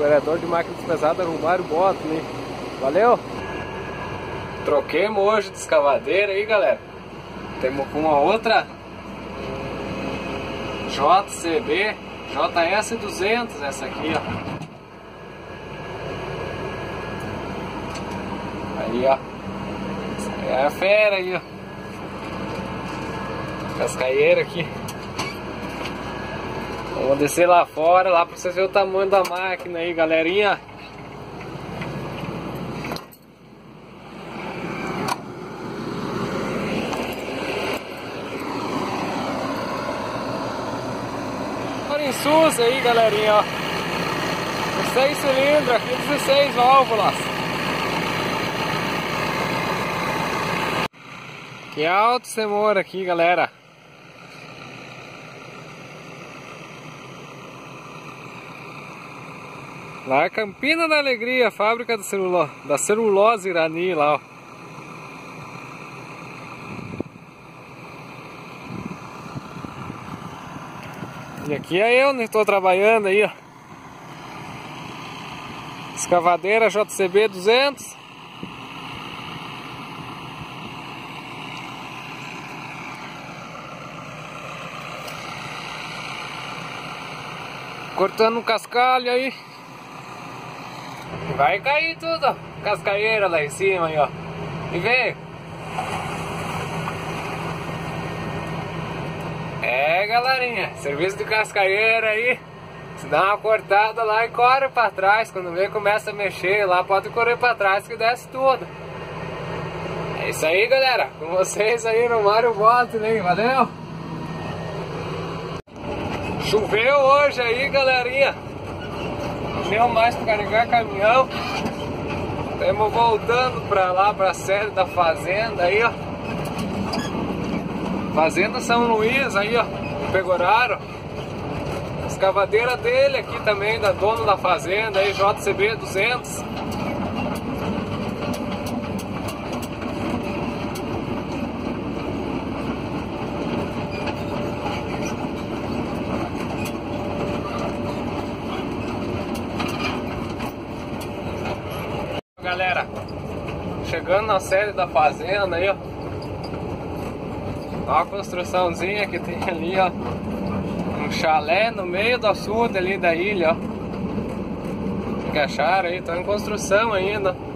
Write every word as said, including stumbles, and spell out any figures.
vereador de máquinas pesadas Romário Bota, né? Valeu! Troquemos hoje de escavadeira aí, galera. Temos com uma outra J C B J S duzentos, essa aqui, ó. Aí, ó. Essa é a fera aí, ó. Cascaeira aqui. Vamos descer lá fora, lá pra vocês verem o tamanho da máquina aí, galerinha. Em Sus aí, galerinha, ó. seis cilindros aqui, dezesseis válvulas. Que alto semor aqui, galera. Lá é Campina da Alegria, fábrica da, celulo... da celulose Irani lá, ó. E aqui é eu, né? Estou trabalhando aí, ó. Escavadeira J C B duzentos. Cortando um cascalho aí. Vai cair tudo, ó. Cascaeira lá em cima aí, ó. E vem. É, galerinha, serviço de cascaeira aí. Se dá uma cortada lá e corre pra trás. Quando vê, começa a mexer lá, pode correr pra trás que desce tudo. É isso aí, galera. Com vocês aí no Mário Bota, né? Valeu! Choveu hoje aí, galerinha. Choveu mais pra carregar caminhão. Estamos voltando pra lá, pra sede da fazenda aí, ó. Fazenda São Luís aí, ó, no Pegoraro. Escavadeira dele aqui também, da dona da fazenda aí, J C B duzentos. Galera, chegando na sede da fazenda aí, ó. Olha a construçãozinha que tem ali, ó. Um chalé no meio do açude ali da ilha, ó. Que acharam aí, tá em construção ainda.